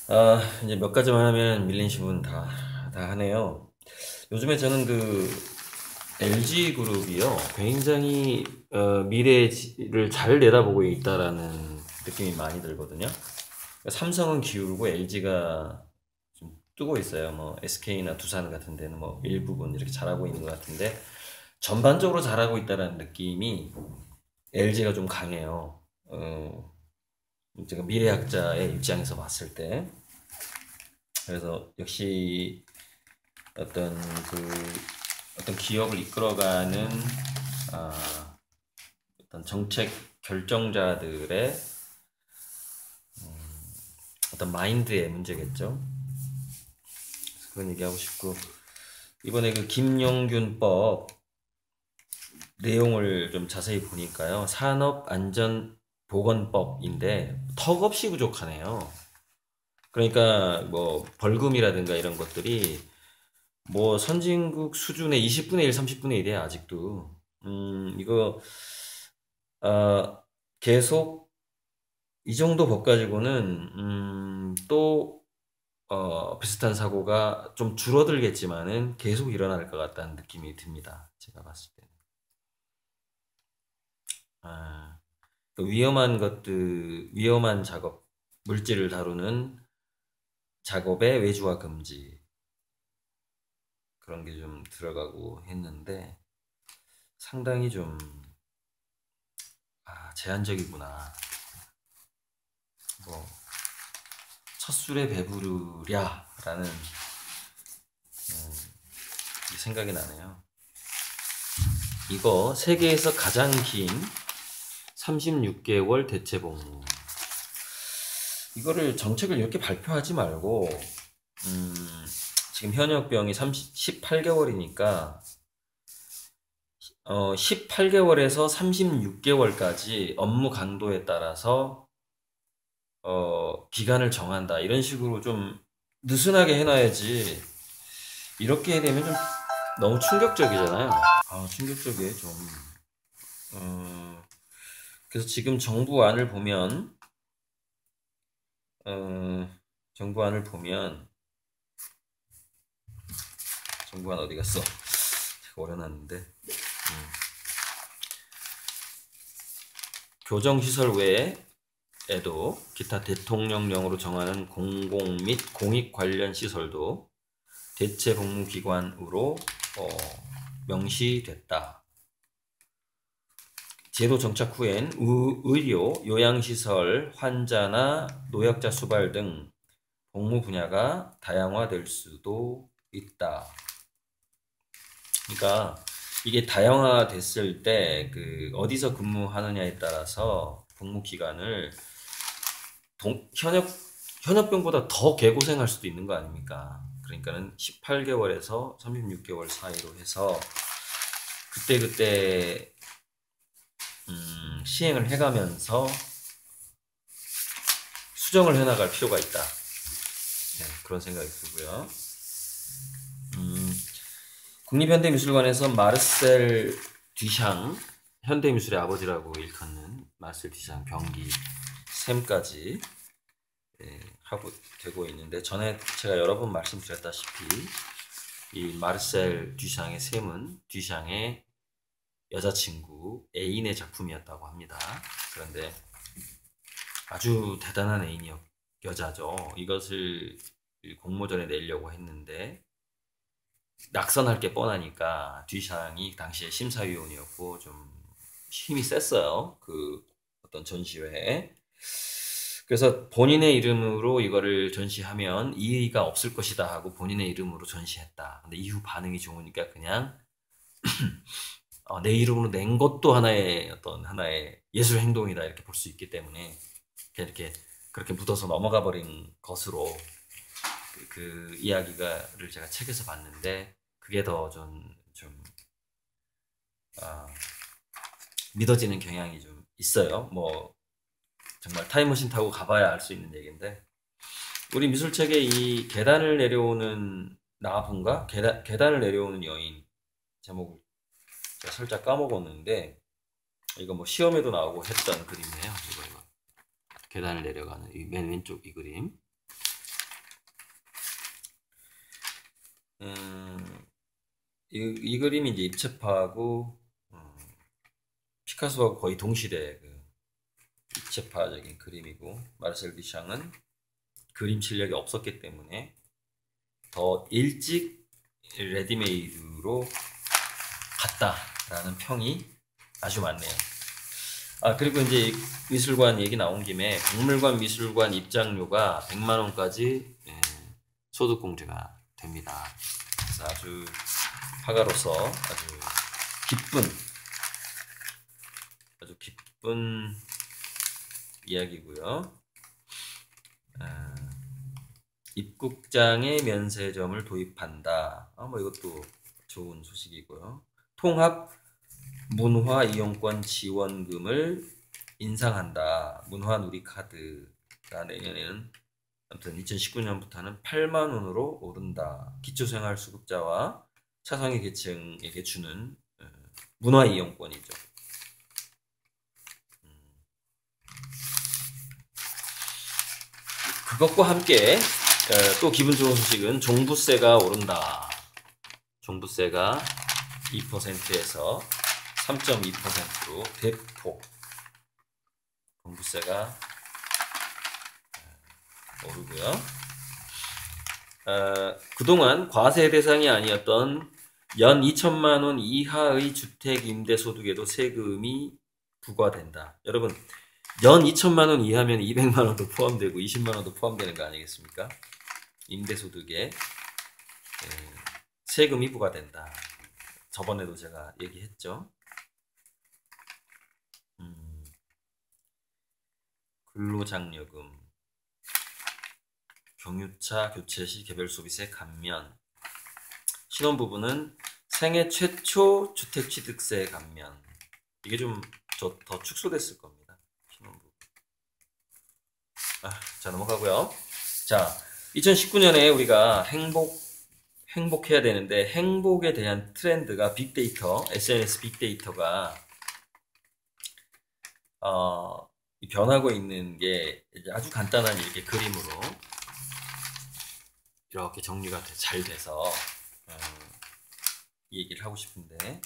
이제 몇 가지만 하면 밀린십은 다 하네요. 요즘에 저는 그 LG 그룹이요. 굉장히 미래를 잘 내다보고 있다라는 느낌이 많이 들거든요. 삼성은 기울고 LG가 좀 뜨고 있어요. 뭐 SK나 두산 같은 데는 뭐 일부분 이렇게 잘하고 있는 것 같은데 전반적으로 잘하고 있다라는 느낌이 LG가 좀 강해요. 제가 미래학자의 입장에서 봤을 때. 그래서 역시 어떤 그 어떤 기업을 이끌어가는 아, 어떤 정책 결정자들의 어떤 마인드의 문제겠죠. 그런 얘기하고 싶고 이번에 그 김용균법 내용을 좀 자세히 보니까요. 산업안전보건법인데 턱없이 부족하네요. 그러니까 뭐 벌금이라든가 이런 것들이 뭐 선진국 수준의 20분의 1, 30분의 1이야 아직도. 이거 계속 이 정도 법 가지고는 또 비슷한 사고가 좀 줄어들겠지만은 계속 일어날 것 같다는 느낌이 듭니다. 제가 봤을 때. 아, 그 위험한 것들, 위험한 작업, 물질을 다루는 작업의 외주화 금지 그런 게 좀 들어가고 했는데 상당히 좀 제한적이구나. 뭐 첫 술에 배부르랴라는 생각이 나네요. 이거 세계에서 가장 긴 36개월 대체 복무. 이거를 정책을 이렇게 발표하지 말고 지금 현역병이 18개월이니까 18개월에서 36개월까지 업무 강도에 따라서 기간을 정한다. 이런 식으로 좀 느슨하게 해놔야지. 이렇게 되면 좀 너무 충격적이잖아요. 충격적이에요, 좀. 어, 그래서 지금 어, 정부안을 보면, 정부안 어디 갔어? 제가 올려놨는데, 교정시설 외에도 기타 대통령령으로 정하는 공공 및 공익 관련 시설도 대체 복무기관으로 명시됐다. 제도 정착 후엔 의료, 요양시설, 환자나 노약자 수발 등 복무 분야가 다양화될 수도 있다. 그러니까 이게 다양화됐을 때 그 어디서 근무하느냐에 따라서 복무 기간을 현역병보다 더 개고생할 수도 있는 거 아닙니까? 그러니까는 18개월에서 36개월 사이로 해서 그때그때 시행을 해가면서 수정을 해나갈 필요가 있다. 네, 그런 생각이 들고요. 국립현대미술관에서 마르셀 듀샹, 현대미술의 아버지라고 일컫는 마르셀 듀샹 병기 샘까지 하고 되고 있는데 전에 제가 여러 번 말씀드렸다시피 이 마르셀 듀샹의 샘은 듀샹의 여자친구 애인의 작품이었다고 합니다. 그런데 아주 대단한 여자죠. 이것을 공모전에 내려고 했는데 낙선할 게 뻔하니까 듀샹이 당시에 심사위원이었고 좀 힘이 셌어요. 그 어떤 전시회에. 그래서 본인의 이름으로 이거를 전시하면 이의가 없을 것이다 하고 본인의 이름으로 전시했다. 근데 이후 반응이 좋으니까 그냥 내 이름으로 낸 것도 하나의 예술 행동이다 이렇게 볼 수 있기 때문에 이렇게 그렇게 묻어서 넘어가 버린 것으로 그 이야기가를 제가 책에서 봤는데 그게 더 좀 믿어지는 경향이 좀 있어요. 뭐 정말 타임머신 타고 가봐야 알 수 있는 얘기인데 우리 미술책에 이 계단을 내려오는 나분가 계단을 내려오는 여인 제목을 제가 살짝 까먹었는데 이거 뭐 시험에도 나오고 했던 그림이에요. 이거 계단을 내려가는 맨 왼쪽 이 그림. 이 그림이 이제 입체파하고 피카소하고 거의 동시대 그 입체파적인 그림이고, 마르셀 듀샹은 그림 실력이 없었기 때문에 더 일찍 레디메이드로 갔다라는 평이 아주 많네요. 그리고 이제 미술관 얘기 나온 김에 박물관 미술관 입장료가 100만 원까지 소득공제가 됩니다. 그래서 아주 화가로서 아주 기쁜 이야기고요. 입국장에 면세점을 도입한다. 뭐 이것도 좋은 소식이고요. 통합 문화 이용권 지원금을 인상한다. 문화 누리 카드가 내년에는 아무튼 2019년부터는 8만 원으로 오른다. 기초생활수급자와 차상위 계층에게 주는 문화 이용권이죠. 그것과 함께 또 기분 좋은 소식은 종부세가 오른다. 종부세가 2%에서 3.2%로 대폭 종부세가 오르고요. 그동안 과세 대상이 아니었던 연 2천만 원 이하의 주택 임대 소득에도 세금이 부과된다. 여러분, 연 2천만 원 이하면 200만 원도 포함되고 20만 원도 포함되는 거 아니겠습니까? 임대 소득에 세금이 부과된다. 저번에도 제가 얘기했죠. 근로장려금, 경유차 교체 시 개별 소비세 감면, 신혼부부는 생애 최초 주택취득세 감면. 이게 좀 더 축소됐을 겁니다. 신혼부부. 자, 넘어가고요. 자, 2019년에 우리가 행복해야 되는데, 행복에 대한 트렌드가 빅데이터, SNS 빅데이터가 변하고 있는 게 아주 간단한 이렇게 그림으로 이렇게 정리가 잘 돼서 이 얘기를 하고 싶은데,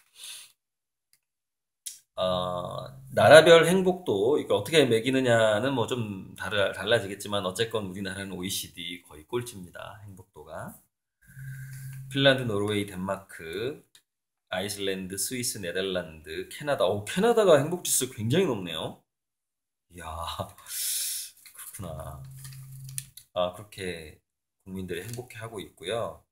나라별 행복도 이거 어떻게 매기느냐는 뭐 좀 달라지겠지만 어쨌건 우리나라는 OECD 거의 꼴찌입니다. 행복도가. 핀란드, 노르웨이, 덴마크, 아이슬란드, 스위스, 네덜란드, 캐나다. 캐나다가 행복지수 굉장히 높네요. 이야, 그렇구나. 그렇게 국민들이 행복해하고 있고요.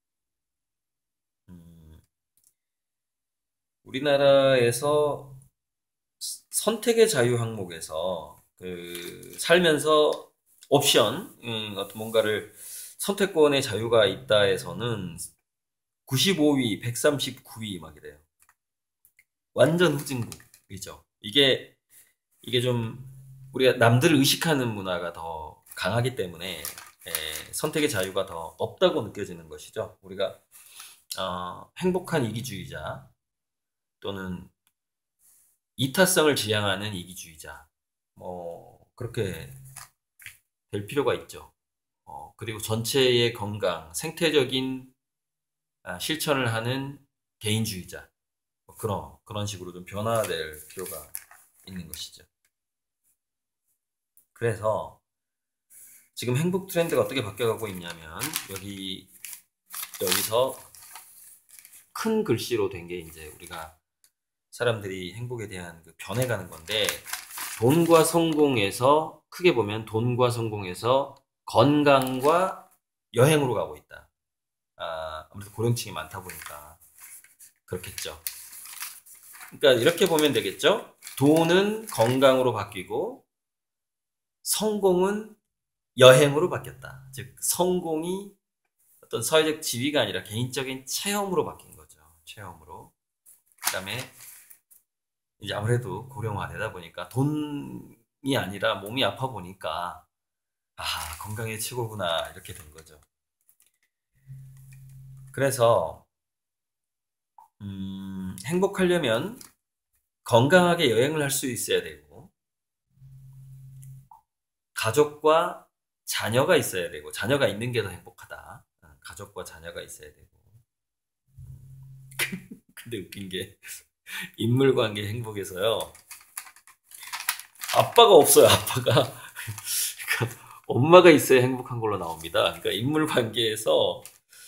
우리나라에서 선택의 자유 항목에서 살면서 옵션, 어떤 뭔가를 선택권의 자유가 있다 해서는 95위, 139위 막 이래요. 완전 후진국이죠. 이게 좀 우리가 남들을 의식하는 문화가 더 강하기 때문에 선택의 자유가 더 없다고 느껴지는 것이죠. 우리가 행복한 이기주의자 또는 이타성을 지향하는 이기주의자, 뭐 그렇게 될 필요가 있죠. 그리고 전체의 건강, 생태적인 실천을 하는 개인주의자, 뭐 그런 식으로 좀 변화될 필요가 있는 것이죠. 그래서 지금 행복 트렌드가 어떻게 바뀌어가고 있냐면 여기서 큰 글씨로 된 게 이제 우리가 사람들이 행복에 대한 변해가는 건데, 돈과 성공에서 크게 보면 돈과 성공에서 건강과 여행으로 가고 있다. 아무래도 고령층이 많다 보니까 그렇겠죠. 그러니까 이렇게 보면 되겠죠. 돈은 건강으로 바뀌고 성공은 여행으로 바뀌었다. 즉 성공이 어떤 사회적 지위가 아니라 개인적인 체험으로 바뀐 거죠. 체험으로. 그다음에 이제 아무래도 고령화되다 보니까 돈이 아니라 몸이 아파 보니까 건강이 최고구나 이렇게 된 거죠. 그래서 행복하려면 건강하게 여행을 할 수 있어야 되고, 가족과 자녀가 있어야 되고, 자녀가 있는 게 더 행복하다. 가족과 자녀가 있어야 되고. 근데 웃긴 게 인물관계 행복에서요. 아빠가 없어요. 아빠가. 그러니까 엄마가 있어야 행복한 걸로 나옵니다. 그러니까 인물관계에서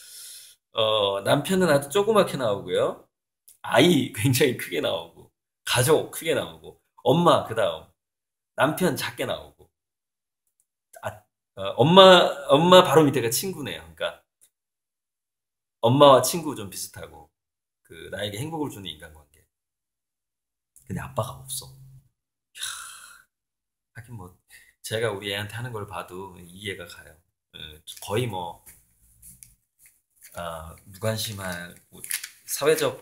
남편은 아주 조그맣게 나오고요. 아이 굉장히 크게 나오고, 가족 크게 나오고, 엄마 그다음, 남편 작게 나오고, 아, 엄마 바로 밑에가 친구네요. 그러니까 엄마와 친구 좀 비슷하고, 그 나에게 행복을 주는 인간관계. 근데 아빠가 없어. 하긴 뭐 제가 우리 애한테 하는 걸 봐도 이해가 가요. 거의 뭐 무관심한 뭐 사회적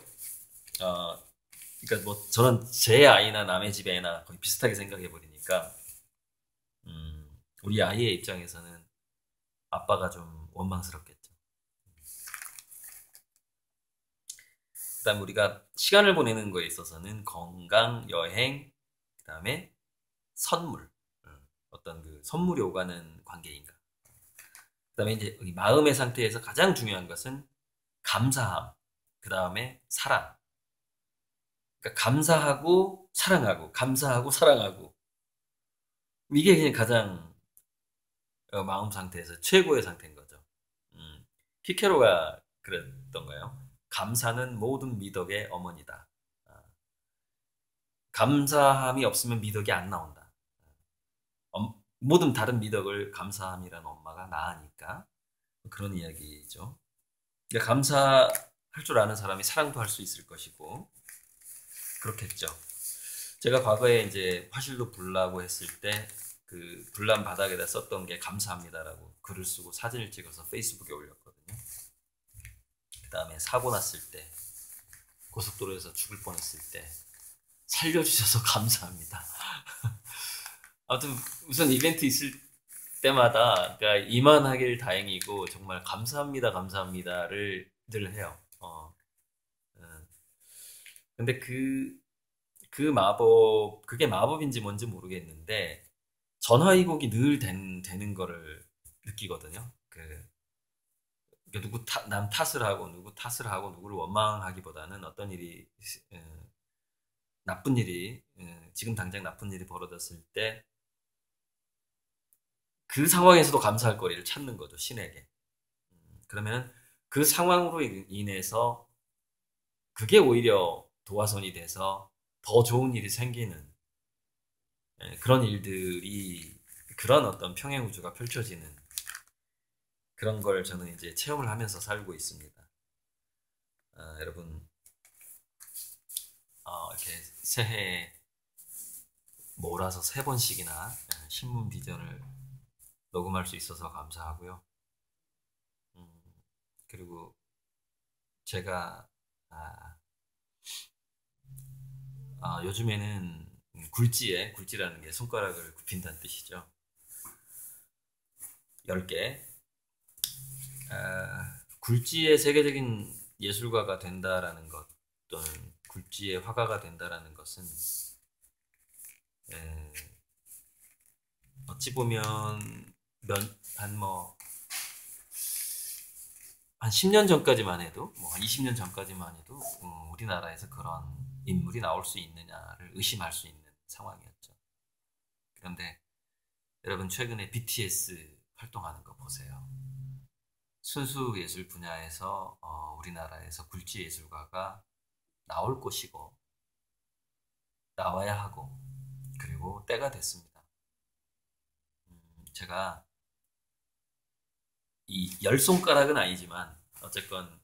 그러니까 뭐 저는 제 아이나 남의 집 애나 거의 비슷하게 생각해 버리니까 우리 아이의 입장에서는 아빠가 좀 원망스럽겠죠. 그다음 우리가 시간을 보내는 거에 있어서는 건강, 여행, 그다음에 선물, 어떤 그 선물이 오가는 관계인가. 그다음에 이제 이 마음의 상태에서 가장 중요한 것은 감사함, 그다음에 사랑. 그러니까 감사하고 사랑하고, 감사하고 사랑하고. 이게 그냥 가장 마음 상태에서 최고의 상태인 거죠. 키케로가 그랬던가요? 감사는 모든 미덕의 어머니다. 아, 감사함이 없으면 미덕이 안 나온다. 모든 다른 미덕을 감사함이라는 엄마가 낳으니까 그런 이야기죠. 그러니까 감사할 줄 아는 사람이 사랑도 할 수 있을 것이고 그렇겠죠. 제가 과거에 이제 화실로 불나고 했을 때 그 불난 바닥에다 썼던 게 감사합니다라고 글을 쓰고 사진을 찍어서 페이스북에 올렸거든요. 그 다음에 사고 났을 때 고속도로에서 죽을 뻔했을 때 살려주셔서 감사합니다. 아무튼 우선 이벤트 있을 때마다 그러니까 이만하길 다행이고 정말 감사합니다, 감사합니다를 늘 해요. 근데 그 마법, 그게 마법인지 뭔지 모르겠는데 전화위복이 늘 되는 거를 느끼거든요. 남 탓을 하고 누구 탓을 하고 누구를 원망하기보다는 어떤 일이 나쁜 일이 지금 당장 나쁜 일이 벌어졌을 때 그 상황에서도 감사할 거리를 찾는 거죠, 신에게. 그러면 그 상황으로 인해서 그게 오히려 도화선이 돼서 더 좋은 일이 생기는 그런 일들이 그런 어떤 평행우주가 펼쳐지는 그런 걸 저는 이제 체험을 하면서 살고 있습니다. 여러분 이렇게 새해에 몰아서 3번씩이나 신문 비전을 녹음할 수 있어서 감사하고요. 그리고 제가 요즘에는 굴지라는 게 손가락을 굽힌다는 뜻이죠. 10개. 굴지의 세계적인 예술가가 된다라는 것 또는 굴지의 화가가 된다라는 것은 어찌 보면 한 10년 전까지만 해도 한 20년 전까지만 해도 우리나라에서 그런 인물이 나올 수 있느냐를 의심할 수 있는 상황이었죠. 그런데 여러분 최근에 BTS 활동하는 거 보세요. 순수 예술 분야에서 우리나라에서 굴지 예술가가 나올 것이고 나와야 하고 그리고 때가 됐습니다. 제가 이 10손가락은 아니지만 어쨌건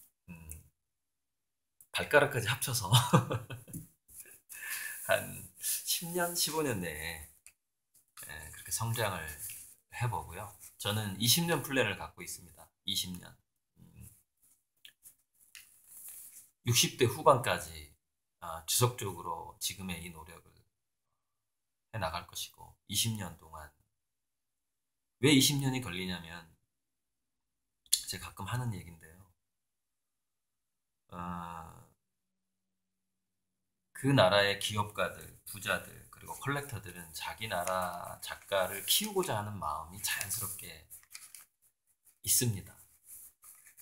발가락까지 합쳐서 한 10년, 15년 내에 그렇게 성장을 해보고요. 저는 20년 플랜을 갖고 있습니다. 20년. 60대 후반까지 지속적으로 지금의 이 노력을 해나갈 것이고 20년 동안 왜 20년이 걸리냐면 제가 가끔 하는 얘기인데요. 그 나라의 기업가들, 부자들, 그리고 컬렉터들은 자기 나라 작가를 키우고자 하는 마음이 자연스럽게 있습니다.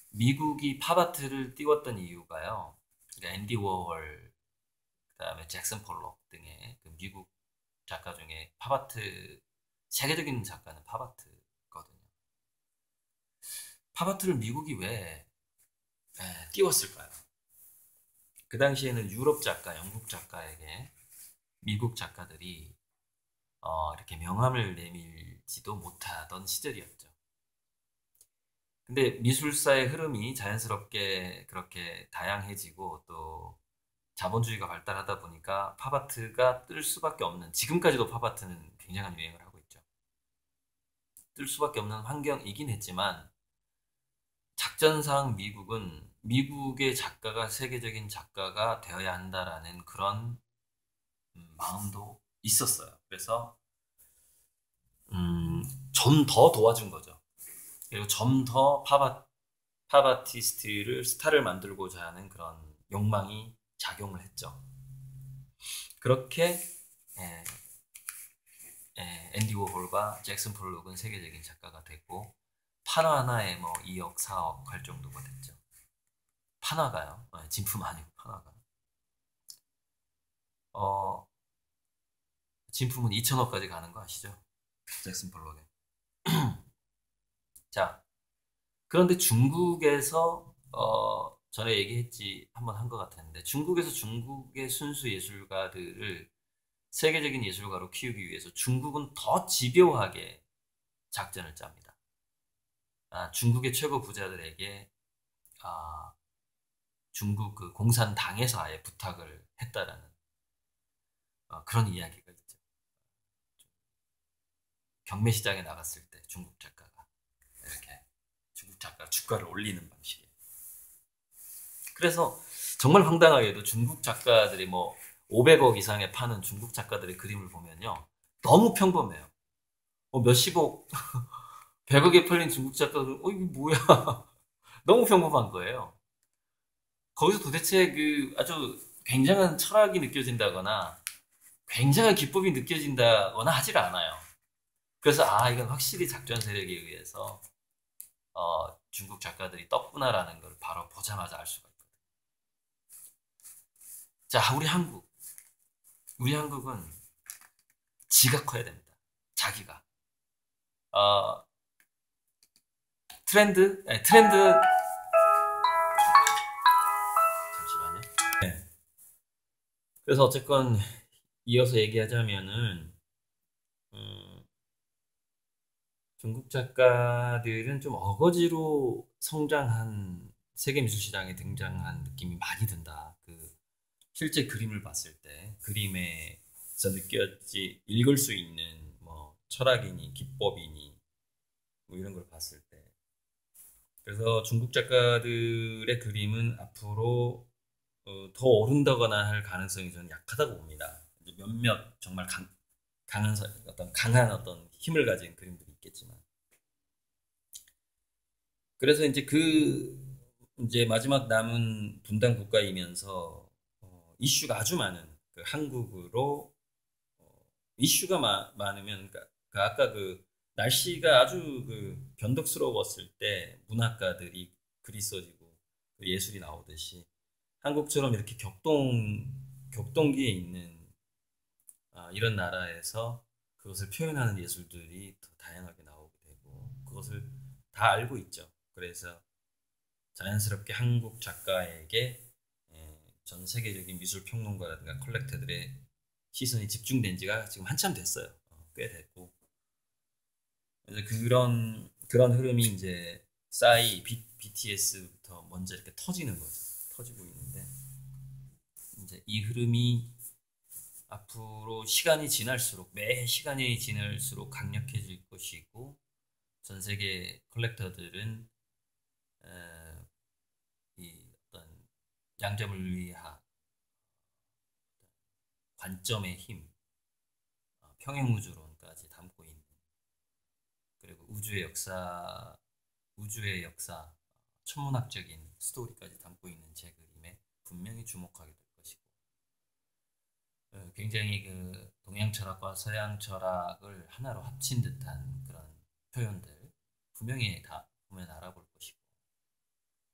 미국이 팝아트를 띄웠던 이유가요. 그러니까 앤디 워홀, 그다음에 잭슨 폴록 등의 그 미국 작가 중에 팝아트 세계적인 작가는 팝아트거든요. 팝아트를 미국이 왜 띄웠을까요? 그 당시에는 유럽 작가, 영국 작가에게 미국 작가들이 이렇게 명함을 내밀지도 못하던 시절이었죠. 근데 미술사의 흐름이 자연스럽게 그렇게 다양해지고 또 자본주의가 발달하다 보니까 팝아트가 뜰 수밖에 없는, 지금까지도 팝아트는 굉장한 유행을 하고 있죠. 뜰 수밖에 없는 환경이긴 했지만 작전상 미국은 미국의 작가가 세계적인 작가가 되어야 한다라는 그런 마음도 있었어요. 그래서 좀 더 도와준 거죠. 그리고 좀 더 팝아티스트를 스타를 만들고자 하는 그런 욕망이 작용을 했죠. 그렇게 에, 앤디 워홀과 잭슨 폴록은 세계적인 작가가 됐고 판화 하나에 뭐 2억, 4억 할 정도가 됐죠. 판화가요. 진품 아니고 판화가. 어, 진품은 2천억까지 가는 거 아시죠? 잭슨 폴록에. 자, 그런데 중국에서 전에 얘기했지 한번 한 것 같았는데 중국에서 중국의 순수 예술가들을 세계적인 예술가로 키우기 위해서 중국은 더 집요하게 작전을 짭니다. 중국의 최고 부자들에게 중국 그 공산당에서 아예 부탁을 했다라는 그런 이야기가 있죠. 경매 시장에 나갔을 때 중국 작가가 이렇게 중국 작가 주가를 올리는 방식이에요. 그래서 정말 황당하게도 중국 작가들이 뭐 500억 이상에 파는 중국 작가들의 그림을 보면요. 너무 평범해요. 몇십억, 100억에 팔린 중국 작가들은 이게 뭐야. 너무 평범한 거예요. 거기서 도대체 그 아주 굉장한 철학이 느껴진다거나 굉장한 기법이 느껴진다거나 하질 않아요. 그래서 이건 확실히 작전 세력에 의해서 중국 작가들이 떴구나라는 걸 바로 보자마자 알 수가 있거든요. 자, 우리 한국은 지가 커야 됩니다. 자기가. 어, 트렌드, 잠시만요. 네. 그래서 어쨌건 이어서 얘기하자면은, 음, 중국 작가들은 좀 어거지로 성장한 세계 미술 시장에 등장한 느낌이 많이 든다. 실제 그림을 봤을 때 그림에서 느껴지 읽을 수 있는 뭐 철학이니 기법이니 뭐 이런 걸 봤을 때 그래서 중국 작가들의 그림은 앞으로 더 오른다거나 할 가능성이 저는 약하다고 봅니다. 이제 몇몇 정말 강한 어떤 힘을 가진 그림들이 있겠지만 그래서 이제 마지막 남은 분단 국가이면서 이슈가 아주 많은 그 한국으로 이슈가 많으면 그러니까 아까 그 날씨가 아주 그 변덕스러웠을 때 문학가들이 글이 써지고 그 예술이 나오듯이 한국처럼 이렇게 격동기에 있는 이런 나라에서 그것을 표현하는 예술들이 더 다양하게 나오게 되고 그것을 다 알고 있죠. 그래서 자연스럽게 한국 작가에게 전 세계적인 미술 평론가라든가 컬렉터들의 시선이 집중된 지가 지금 한참 됐어요. 꽤 됐고. 그래서 그런 흐름이 이제 BTS부터 먼저 이렇게 터지는 거죠. 터지고 있는데 이제 이 흐름이 앞으로 매 시간이 지날수록 강력해질 것이고 전 세계 컬렉터들은 이 어떤 양점을 위한 관점의 힘, 평행우주론까지 담고 있는 그리고 우주의 역사, 천문학적인 스토리까지 담고 있는 제 그림에 분명히 주목하게 될 것이고 굉장히 그 동양 철학과 서양 철학을 하나로 합친 듯한 그런 표현들 분명히 다 보면 알아볼 것이고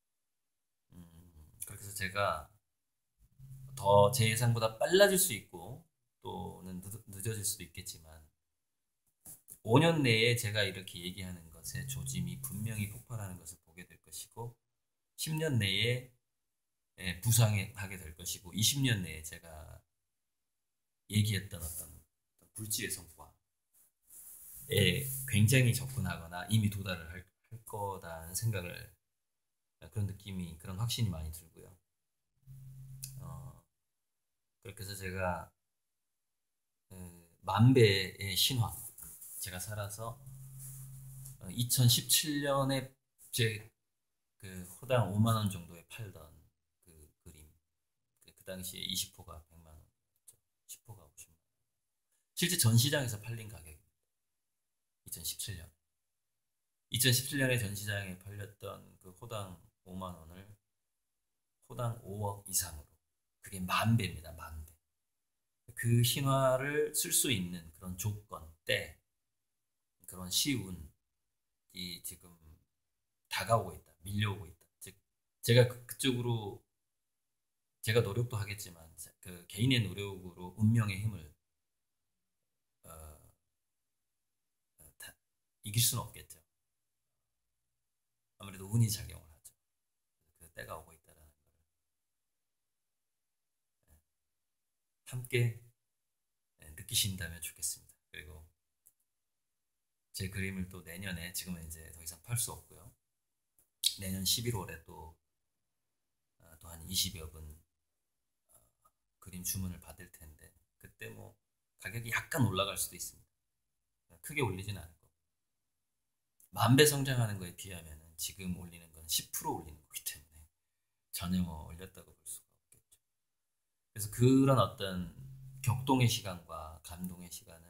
제가 더 제 예상보다 빨라질 수 있고 또는 늦어질 수도 있겠지만 5년 내에 제가 이렇게 얘기하는 것의 조짐이 분명히 폭발하는 것을 보게 될 것이고 10년 내에 부상하게 될 것이고 20년 내에 제가 얘기했던 어떤 불지의 성과에 굉장히 접근하거나 이미 도달을 할 거다는 생각을 그런 느낌이 그런 확신이 많이 들고요. 그렇게 해서 제가 만배의 신화 제가 살아서 2017년에 제 그 호당 5만 원 정도에 팔던 그 그림 그 당시에 20호가 100만 원이었죠. 10호가 50만 원. 실제 전시장에서 팔린 가격입니다. 2017년. 2017년에 전시장에 팔렸던 그 호당 5만 원을 호당 5억 이상으로 그게 만 배입니다. 만 배. 그 신화를 쓸 수 있는 그런 조건 때 그런 시운이 지금 다가오고 있다. 밀려오고 있다. 즉 제가 그쪽으로 제가 노력도 하겠지만 그 개인의 노력으로 운명의 힘을 어, 이길 수는 없겠죠. 아무래도 운이 작용을 하죠. 그 때가 오고 있다라는 걸 함께 느끼신다면 좋겠습니다. 그리고 제 그림을 또 내년에 지금은 이제 더 이상 팔 수 없고요. 내년 11월에 또 한 20여 분 그림 주문을 받을 텐데 그때 뭐 가격이 약간 올라갈 수도 있습니다. 크게 올리진 않을 거고 만 배 성장하는 거에 비하면 지금 올리는 건 10% 올리는 거기 때문에 전혀 올렸다고 볼 수가 없겠죠. 그래서 그런 어떤 격동의 시간과 감동의 시간을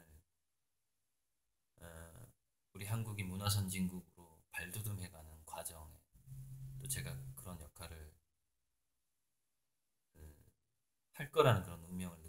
우리 한국이 문화선진국으로 발돋움해가는 과정에 또 제가 그런 역할을 할 거라는 그런 운명을